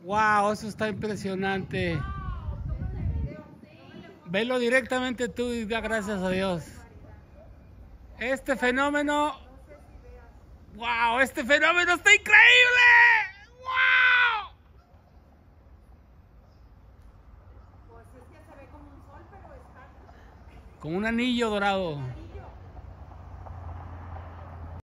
Wow, eso está impresionante. Velo directamente tú y da gracias a Dios. Este fenómeno, wow, este fenómeno está increíble. Wow. Pues es que se ve como un sol, pero está Como un anillo dorado.